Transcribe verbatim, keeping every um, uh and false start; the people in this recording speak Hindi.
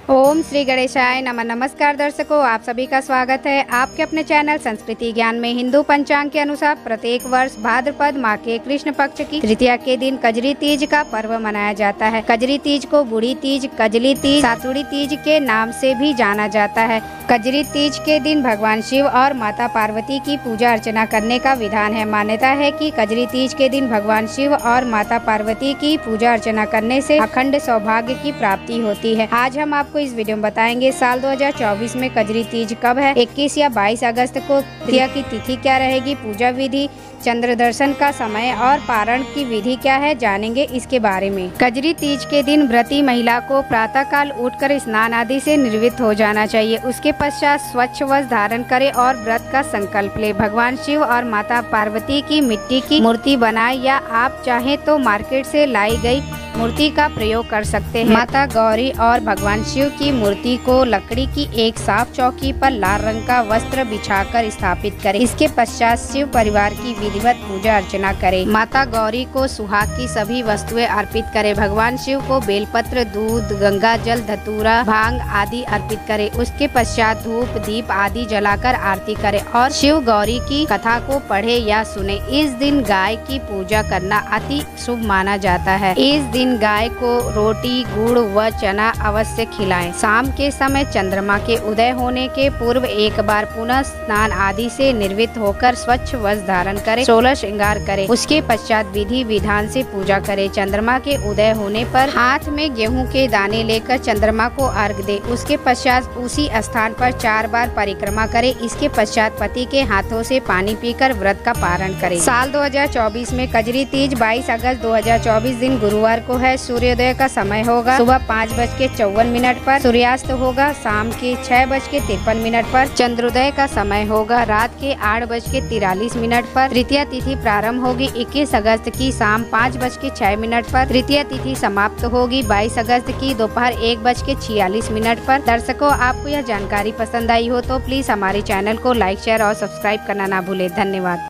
ओम श्री गणेशाय नमः। नमस्कार दर्शकों, आप सभी का स्वागत है आपके अपने चैनल संस्कृति ज्ञान में। हिंदू पंचांग के अनुसार प्रत्येक वर्ष भाद्रपद माह के कृष्ण पक्ष की तृतीया के दिन कजरी तीज का पर्व मनाया जाता है। कजरी तीज को बूढ़ी तीज, कजली तीज, सातुड़ी तीज के नाम से भी जाना जाता है। कजरी तीज के दिन भगवान शिव और माता पार्वती की पूजा अर्चना करने का विधान है। मान्यता है कि कजरी तीज के दिन भगवान शिव और माता पार्वती की पूजा अर्चना करने से अखंड सौभाग्य की प्राप्ति होती है। आज हम आपको इस वीडियो में बताएंगे साल दो हज़ार चौबीस में कजरी तीज कब है, इक्कीस या बाईस अगस्त को तृतीया की तिथि क्या रहेगी, पूजा विधि, चंद्र दर्शन का समय और पारण की विधि क्या है, जानेंगे इसके बारे में। कजरी तीज के दिन व्रती महिला को प्रातः काल उठकर स्नान आदि से निर्वृत्त हो जाना चाहिए। उसके पश्चात स्वच्छ वस्त्र धारण करे और व्रत का संकल्प ले। भगवान शिव और माता पार्वती की मिट्टी की मूर्ति बनाए या आप चाहें तो मार्केट से लाई गई मूर्ति का प्रयोग कर सकते हैं। माता गौरी और भगवान शिव की मूर्ति को लकड़ी की एक साफ चौकी पर लाल रंग का वस्त्र बिछाकर स्थापित करें। इसके पश्चात शिव परिवार की विधिवत पूजा अर्चना करें। माता गौरी को सुहाग की सभी वस्तुएं अर्पित करें। भगवान शिव को बेलपत्र, दूध, गंगा जल, धतूरा, भांग आदि अर्पित करें। उसके पश्चात धूप दीप आदि जलाकर आरती करें और शिव गौरी की कथा को पढ़े या सुने। इस दिन गाय की पूजा करना अति शुभ माना जाता है। इस दिन गाय को रोटी, गुड़ व चना अवश्य खिलाएं। शाम के समय चंद्रमा के उदय होने के पूर्व एक बार पुनः स्नान आदि से निर्वृत्त होकर स्वच्छ वस्त्र धारण करें, सोलह श्रृंगार करें। उसके पश्चात विधि विधान से पूजा करें। चंद्रमा के उदय होने पर हाथ में गेहूं के दाने लेकर चंद्रमा को अर्घ दे। उसके पश्चात उसी स्थान पर चार बार परिक्रमा करें। इसके पश्चात पति के हाथों से पानी पीकर व्रत का पारण करें। साल दो हज़ार चौबीस में कजरी तीज बाईस अगस्त दो हज़ार चौबीस दिन गुरुवार को है। सूर्योदय का समय होगा सुबह पाँच बज के चौवन मिनट पर, सूर्यास्त होगा शाम के छह बज के तिरपन मिनट पर, चंद्रोदय का समय होगा रात के आठ बज के तिरालीस मिनट पर। तृतीया तिथि प्रारंभ होगी इक्कीस अगस्त की शाम पाँच बज के छह मिनट पर। तृतीया तिथि समाप्त होगी बाईस अगस्त की दोपहर एक बज के छियालीस मिनट पर। दर्शकों, आपको यह जानकारी पसंद आई हो तो प्लीज हमारे चैनल को लाइक, शेयर और सब्सक्राइब करना ना भूले। धन्यवाद।